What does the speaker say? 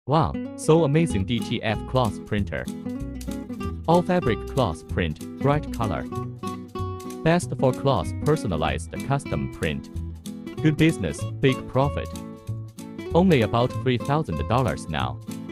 Wow, so amazing DTF cloth printer. All fabric cloth print, bright color. Best for cloth personalized custom print. Good business, big profit. Only about $3,000 now.